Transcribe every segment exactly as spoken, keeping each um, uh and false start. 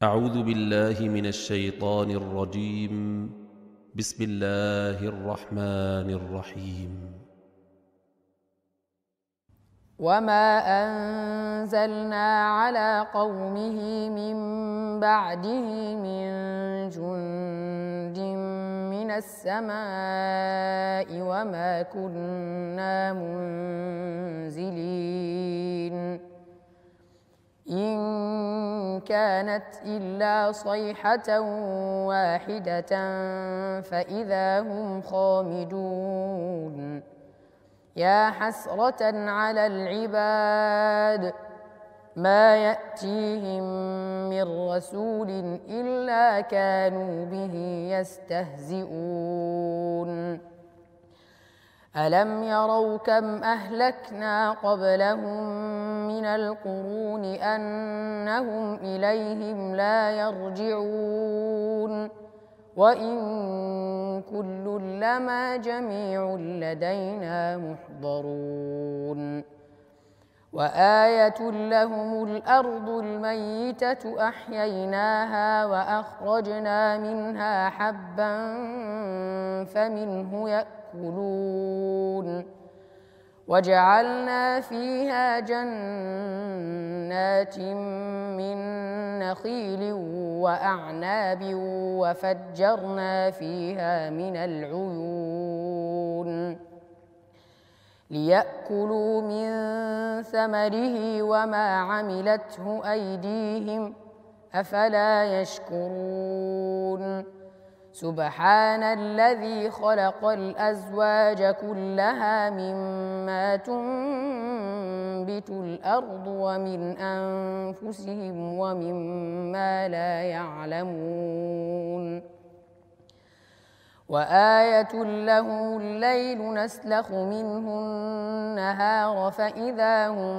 أعوذ بالله من الشيطان الرجيم. بسم الله الرحمن الرحيم. وما أنزلنا على قومه من بعده من جند من السماء وما كنا منزلين إن كانت إلا صيحة واحدة فإذا هم خامدون يا حسرة على العباد ما يأتيهم من رسول إلا كانوا به يستهزئون ألم يروا كم أهلكنا قبلهم من القرون أنهم إليهم لا يرجعون وإن كل لما جميع لدينا محضرون وآية لهم الأرض الميتة أحييناها وأخرجنا منها حبا فمنه يأكلون وجعلنا فيها جنات من نخيل وأعناب وفجرنا فيها من العيون ليأكلوا من ثمره وما عملته أيديهم أفلا يشكرون سبحان الذي خلق الأزواج كلها مما تنبت الأرض ومن أنفسهم ومما لا يعلمون وآية لهم الليل نسلخ منه النهار فإذا هم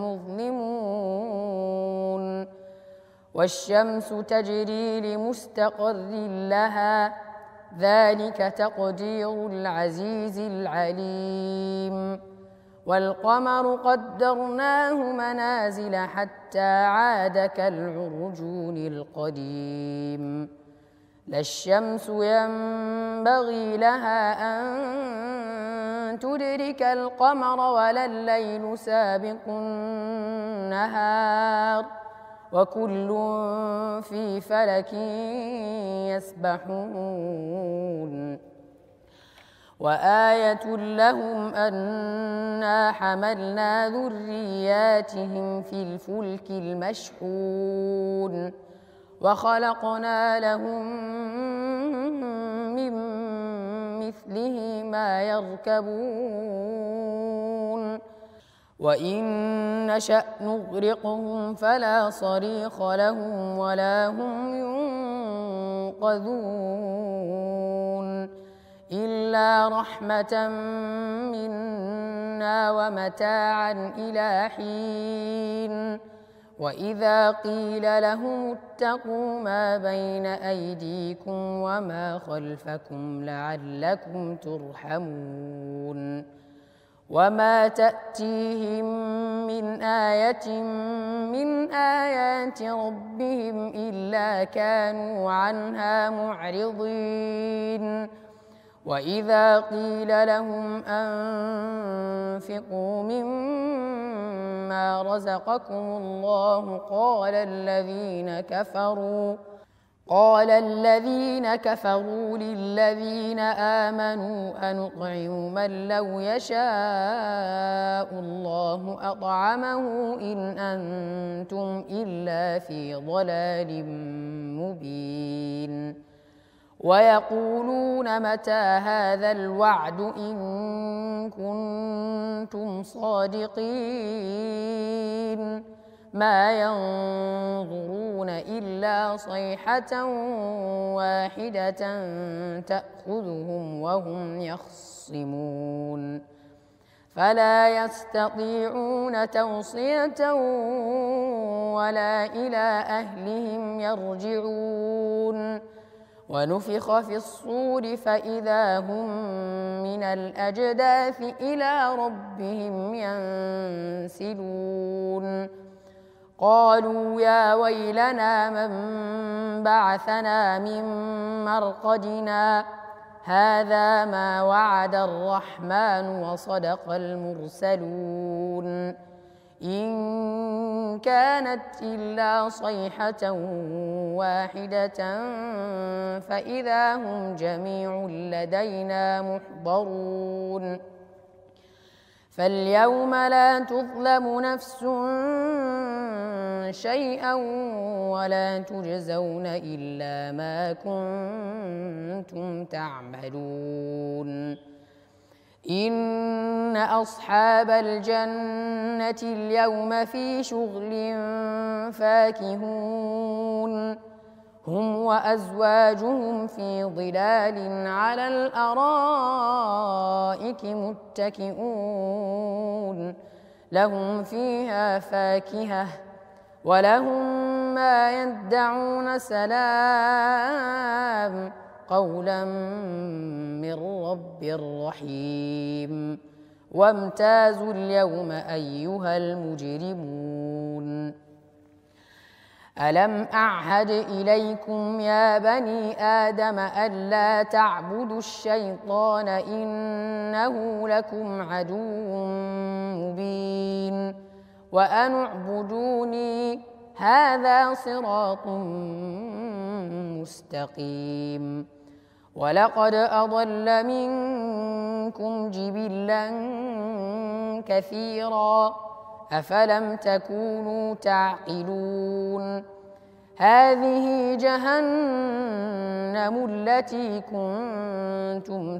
مظلمون والشمس تجري لمستقر لها ذلك تقدير العزيز العليم والقمر قدرناه منازل حتى عاد كالعرجون القديم لا الشمس ينبغي لها أن تدرك القمر ولا الليل سابق النهار وكل في فلك يسبحون وآية لهم أنا حملنا ذرياتهم في الفلك المشحون وخلقنا لهم من مثله ما يركبون وإن نشأ نغرقهم فلا صريخ لهم ولا هم ينقذون إلا رحمة منا ومتاعا إلى حين وإذا قيل لهم اتقوا ما بين أيديكم وما خلفكم لعلكم ترحمون وما تأتيهم من آية من آيات ربهم إلا كانوا عنها معرضين وإذا قيل لهم أنفقوا مما رزقكم الله قال الذين كفروا قال الذين كفروا للذين آمنوا أنطعم من لو يشاء الله أطعمه إن أنتم إلا في ضلال مبين ويقولون متى هذا الوعد إن كنتم صادقين ما ينظرون إلا صيحة واحدة تأخذهم وهم يخصمون فلا يستطيعون توصية ولا إلى أهلهم يرجعون ونفخ في الصور فإذا هم من الأجداث إلى ربهم ينسلون قالوا يا ويلنا من بعثنا من مرقدنا هذا ما وعد الرحمن وصدق المرسلون إن كانت إلا صيحة واحدة فإذا هم جميع لدينا محضرون فاليوم لا تظلم نفس شيئا ولا تجزون إلا ما كنتم تعملون إن أصحاب الجنة اليوم في شغل فاكهون هم وأزواجهم في ظلال على الأرائك متكئون لهم فيها فاكهة ولهم ما يدعون سلام قولا من رب رحيم وامتازوا اليوم أيها المجرمون ألم أعهد إليكم يا بني آدم ألا تعبدوا الشيطان إنه لكم عدو مبين وأن اعبدوني هذا صراط مستقيم ولقد أضل منكم جبلا كثيرا أفلم تكونوا تعقلون هذه جهنم التي كنتم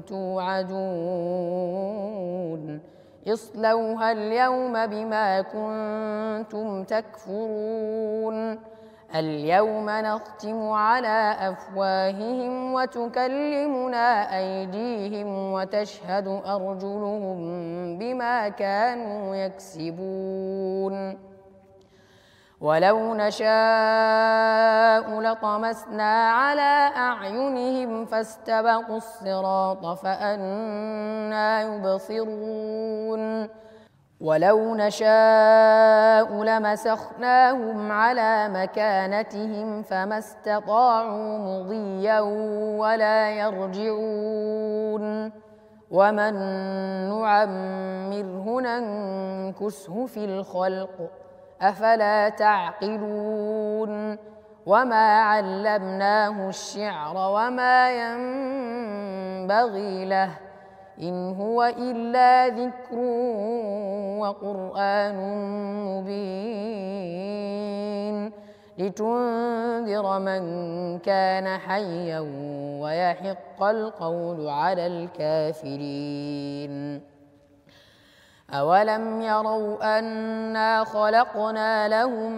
توعدون اصلوها اليوم بما كنتم تكفرون اليوم نختم على أفواههم وتكلمنا أيديهم وتشهد أرجلهم بما كانوا يكسبون ولو نشاء لطمسنا على أعينهم فاستبقوا الصراط فأنى يبصرون ولو نشاء لمسخناهم على مكانتهم فما استطاعوا مضيا ولا يرجعون ومن نعمره ننكسه في الخلق أفلا تعقلون وما علمناه الشعر وما ينبغي له إن هو إلا ذكر وقرآن مبين لتنذر من كان حيا ويحق القول على الكافرين أولم يروا أنا خلقنا لهم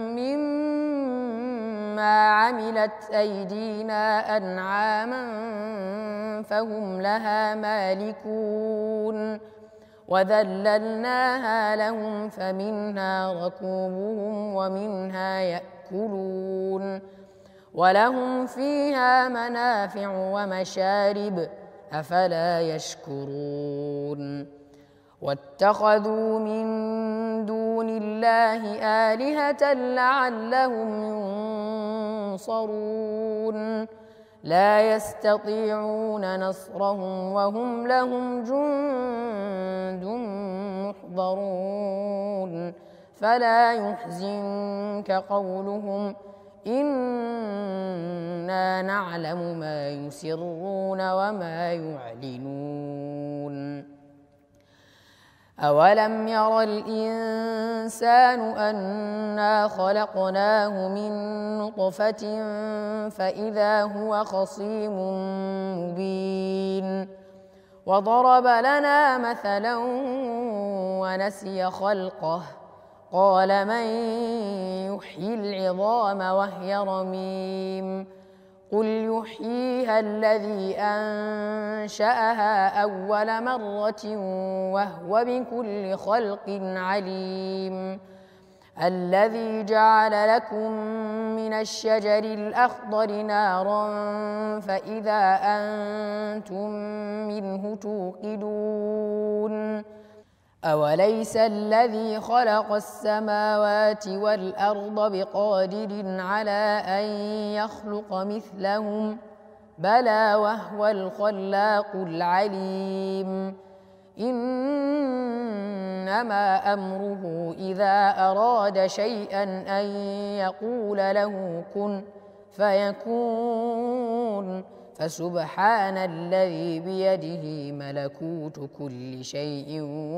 مما عملت أيدينا أنعاما فهم لها مالكون وذللناها لهم فمنها ركوبهم ومنها يأكلون ولهم فيها منافع ومشارب أفلا يشكرون واتخذوا من دون الله آلهة لعلهم ينصرون لا يستطيعون نصرهم وهم لهم جند محضرون فلا يحزنك قولهم إنا نعلم ما يسرون وما يعلنون أولم ير الإنسان أنا خلقناه من نطفة فإذا هو خصيم مبين وضرب لنا مثلا ونسي خلقه قال من يحيي العظام وهي رميم قل يحييها الذي أنشأها أول مرة وهو بكل خلق عليم الذي جعل لكم من الشجر الأخضر نارا فإذا أنتم منه توقدون أوليس الذي خلق السماوات والأرض بقادر على أن يخلق مثلهم بلى وهو الخلاق العليم إنما أمره إذا أراد شيئا أن يقول له كن فيكون فسبحان الذي بيده ملكوت كل شيء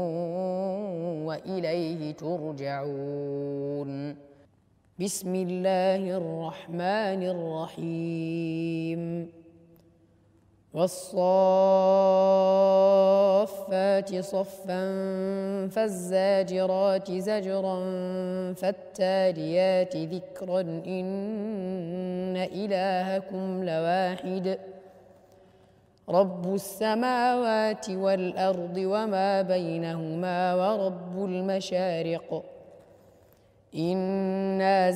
وإليه ترجعون بسم الله الرحمن الرحيم والصافات صفا فالزاجرات زجرا فالتاليات ذكرا إن إلهكم لواحد رب السماوات والأرض وما بينهما ورب المشارق إنا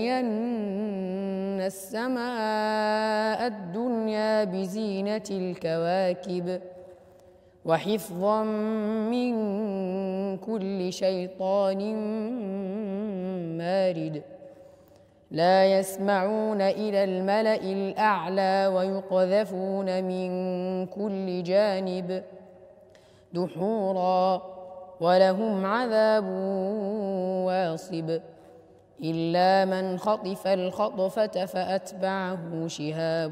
زينا السماء الدنيا بزينة الكواكب وحفظا من كل شيطان مارد لا يسمعون إلى الملأ الأعلى ويقذفون من كل جانب دحورا ولهم عذاب واصب إلا من خطف الخطفة فأتبعه شهاب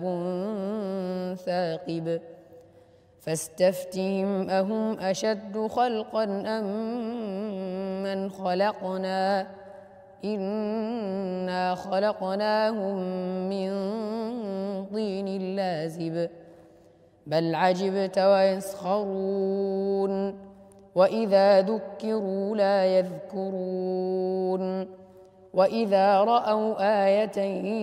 ثاقب فاستفتهم أهم أشد خلقا أم من خلقنا إنا خلقناهم من طين لازب بل عجبت ويسخرون وإذا ذكروا لا يذكرون وإذا رأوا آية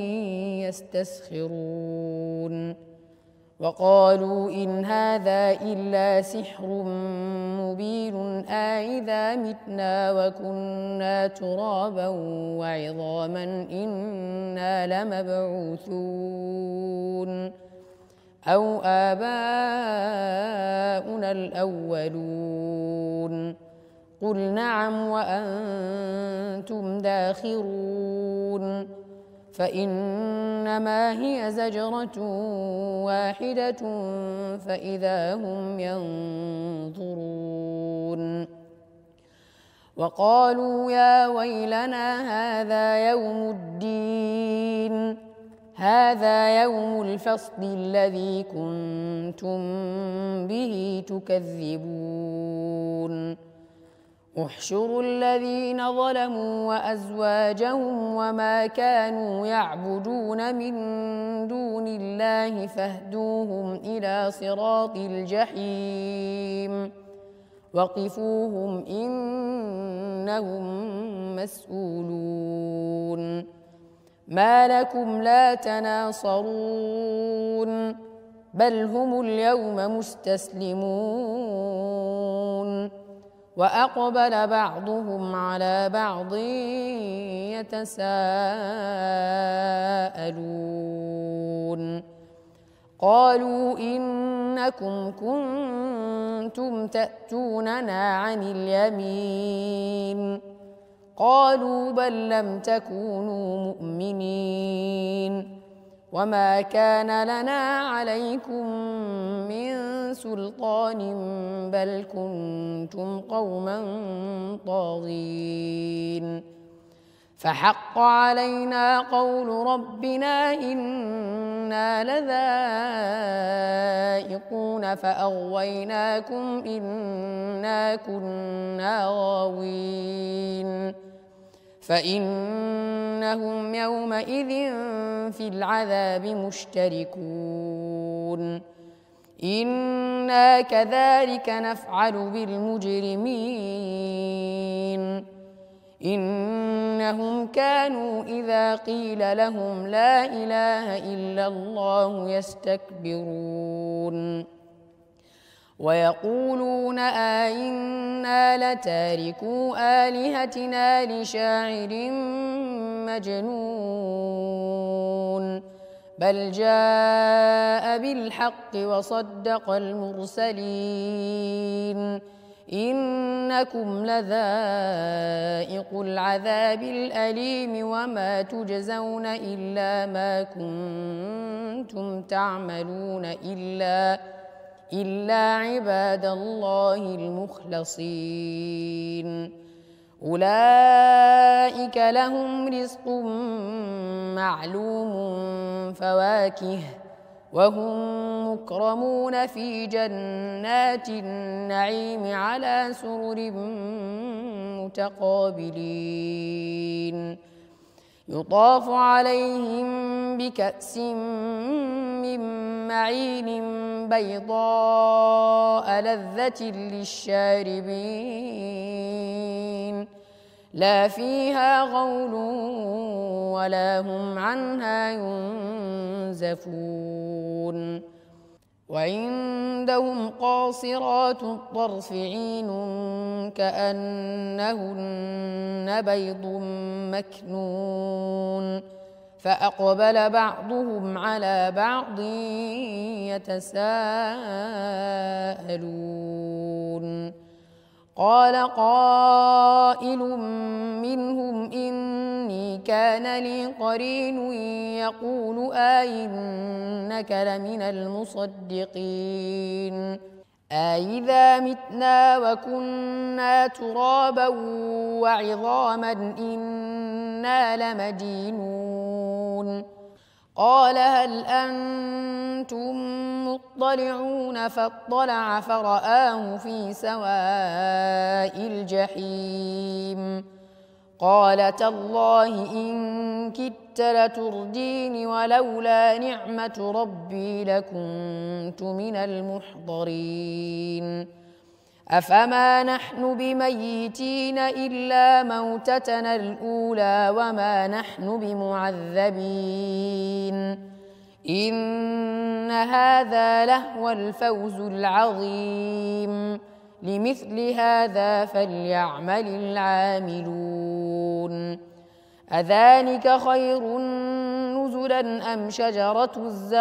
يستسخرون وقالوا إن هذا إلا سحر مبين أإذا متنا وكنا ترابا وعظاما إنا لمبعوثون أو آباؤنا الأولون قل نعم وأنتم داخرون فإنما هي زجرة واحدة فإذا هم ينظرون وقالوا يا ويلنا هذا يوم الدين هذا يوم الفصل الذي كنتم به تكذبون احشروا الذين ظلموا وأزواجهم وما كانوا يعبدون من دون الله فاهدوهم إلى صراط الجحيم وقفوهم إنهم مسؤولون ما لكم لا تناصرون بل هم اليوم مستسلمون وأقبل بعضهم على بعض يتساءلون قالوا إنكم كنتم تأتوننا عن اليمين قالوا بل لم تكونوا مؤمنين وما كان لنا عليكم من سلطان بل كنتم قوما طاغين فحق علينا قول ربنا إنا لذائقون فأغويناكم إنا كنا غاوين فإنهم يومئذ في العذاب مشتركون إنا كذلك نفعل بالمجرمين إنهم كانوا إذا قيل لهم لا إله إلا الله يستكبرون ويقولون أئنا لتاركو آلهتنا لشاعر مجنون بل جاء بالحق وصدق المرسلين إنكم لذائق العذاب الأليم وما تجزون إلا ما كنتم تعملون إلا إلا عباد الله المخلصين أولئك لهم رزق معلوم فواكه وهم مكرمون في جنات النعيم على سرر متقابلين يطاف عليهم بكأس من معين بيضاء لذة للشاربين لا فيها غول ولا هم عنها ينزفون وعندهم قاصرات الطرف عين كأنهن بيض مكنون فأقبل بعضهم على بعض يتساءلون قال قائل منهم إني كان لي قرين يقول آئنك لمن المصدقين أإذا متنا وكنا ترابا وعظاما إنا لمدينون قال هل أنتم مطلعون فاطلع فرآه في سواء الجحيم قال تالله إن كدت لتردين ولولا نعمة ربي لكنت من المحضرين أفما نحن بميتين إلا موتتنا الأولى وما نحن بمعذبين إن هذا لهو الفوز العظيم لمثل هذا فليعمل العاملون أذلك خير نزلا أم شجرة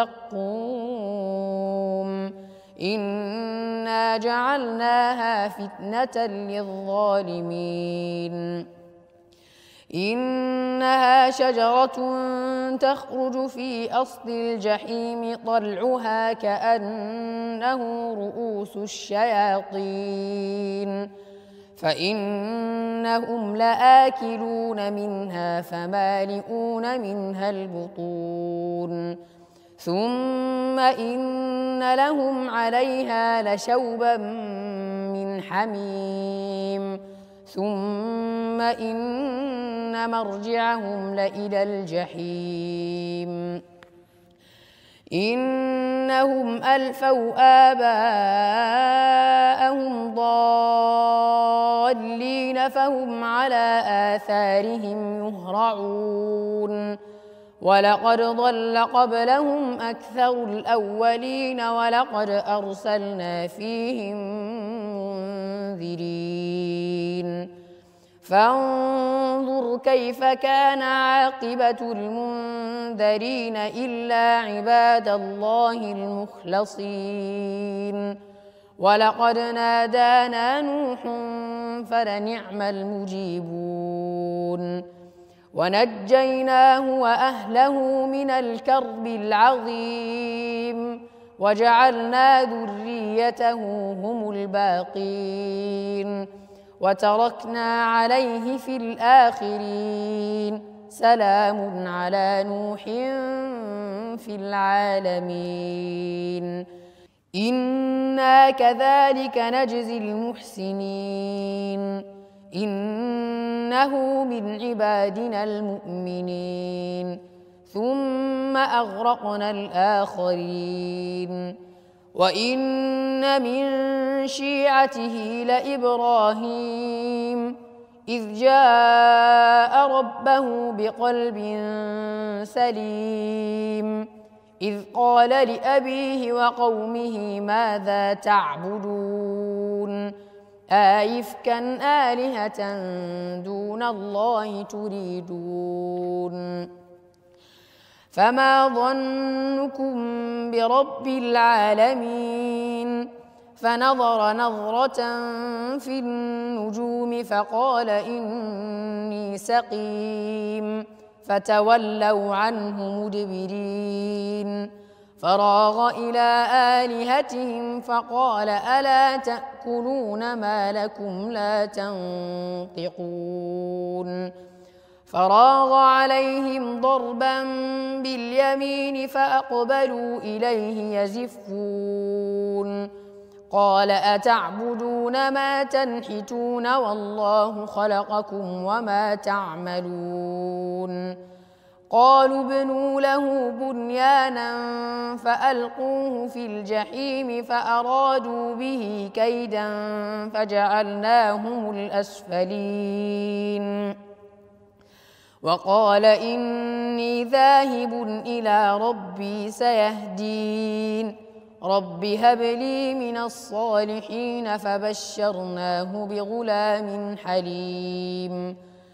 الزقوم إنا جعلناها فتنة للظالمين إنها شجرة تخرج في أصل الجحيم طلعها كأنه رؤوس الشياطين فإنهم لآكلون منها فمالئون منها البطون ثم إن لهم عليها لشوبا من حميم ثم إن مرجعهم لإلى الجحيم إنهم ألفوا آباءهم ضالين فهم على آثارهم يهرعون ولقد ضل قبلهم أكثر الأولين ولقد أرسلنا فيهم منذرين فانظر كيف كان عاقبة المنذرين إلا عباد الله المخلصين ولقد نادانا نوح فلنعم المجيبون ونجيناه وأهله من الكرب العظيم وجعلنا ذريته هم الباقين وتركنا عليه في الآخرين سلام على نوح في العالمين إنا كذلك نجزي المحسنين إنه من عبادنا المؤمنين ثم أغرقنا الآخرين وإن من شيعته لإبراهيم إذ جاء ربه بقلب سليم إذ قال لأبيه وقومه ماذا تعبدون آئفكا آلهة دون الله تريدون فما ظنكم برب العالمين فنظر نظرة في النجوم فقال إني سقيم، فتولوا عنه مدبرين. فراغ إلى آلهتهم فقال ألا تأكلون ما لكم لا تنطقون. فراغ عليهم ضربا باليمين فأقبلوا إليه يزفون. قال أتعبدون ما تنحتون والله خلقكم وما تعملون. قالوا ابنوا له بنيانا فألقوه في الجحيم فأرادوا به كيدا فجعلناهم الأسفلين. وقال إني ذاهب إلى ربي سيهدين. رب هب لي من الصالحين فبشرناه بغلام حليم.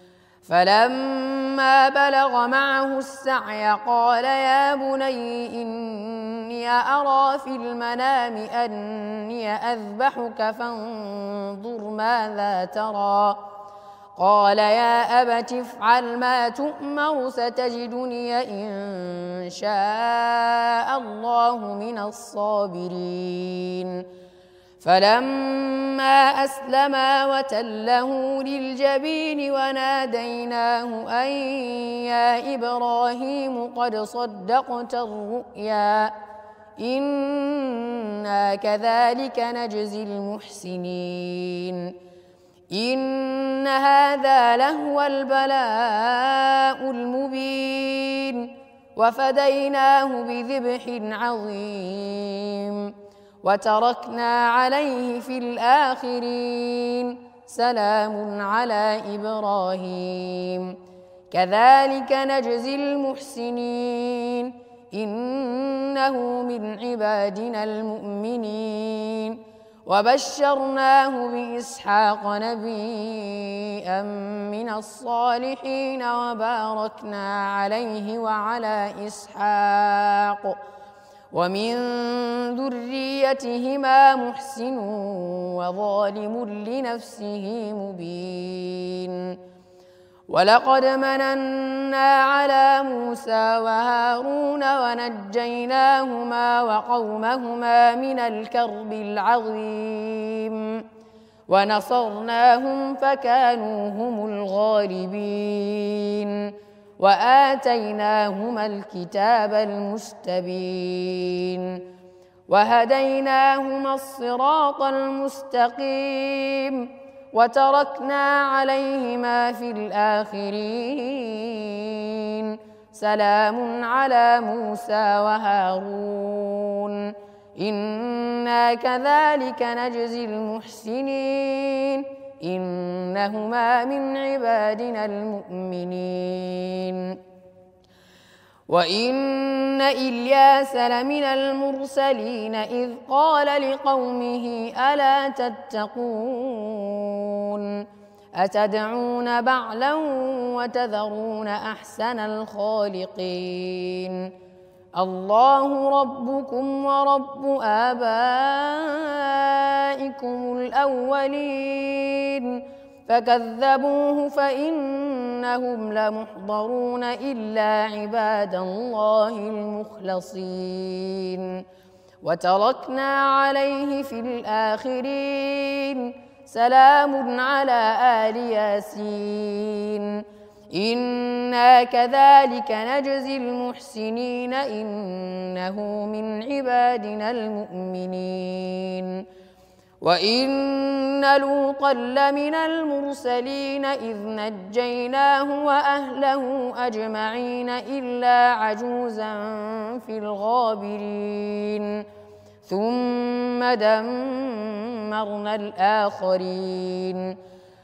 فلما بلغ معه السعي قال يا بني إني أرى في المنام أني أذبحك فانظر ماذا ترى. قال يا أبت افعل ما تؤمر ستجدني إن شاء الله من الصابرين. فلما أسلما وتله للجبين وناديناه أن يا إبراهيم قد صدقت الرؤيا إنا كذلك نجزي المحسنين. إن هذا لهو البلاء المبين. وفديناه بذبح عظيم وتركنا عليه في الآخرين سلام على إبراهيم كذلك نجزي المحسنين إنه من عبادنا المؤمنين. وبشرناه بإسحاق نبيا من الصالحين وباركنا عليه وعلى إسحاق ومن ذريتهما محسن وظالم لنفسه مبين. ولقد مننا على موسى وهارون ونجيناهما وقومهما من الكرب العظيم ونصرناهم فكانوا هم الغالبين. وآتيناهما الكتاب المستبين وهديناهما الصراط المستقيم وتركنا عليهما في الآخرين سلام على موسى وهارون إنا كذلك نجزي المحسنين إنهما من عبادنا المؤمنين. وإن إلياس لمن المرسلين إذ قال لقومه ألا تتقون أتدعون بعلا وتذرون أحسن الخالقين الله ربكم ورب آبائكم الأولين فكذبوه فإنهم لمحضرون إلا عباد الله المخلصين. وتركنا عليه في الآخرين سلام على آل ياسين إنا كذلك نجزي المحسنين إنه من عبادنا المؤمنين. وإن لوطا لمن المرسلين إذ نجيناه وأهله أجمعين إلا عجوزا في الغابرين ثم دمرنا الآخرين.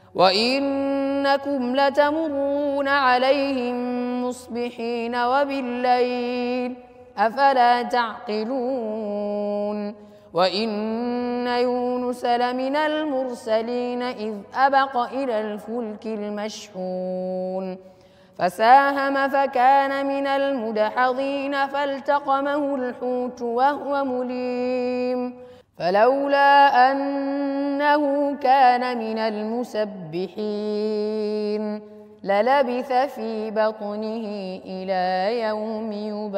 وإنكم لتمرون عليهم مصبحين وبالليل أفلا تعقلون. وإن يونس لمن المرسلين إذ أبق إلى الفلك المشحون فساهم فكان من المدحضين فالتقمه الحوت وهو مليم فلولا أنه كان من المسبحين للبث في بطنه إلى يوم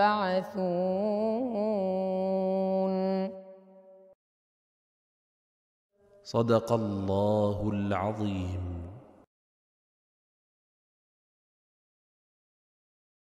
يبعثون. صدق الله العظيم.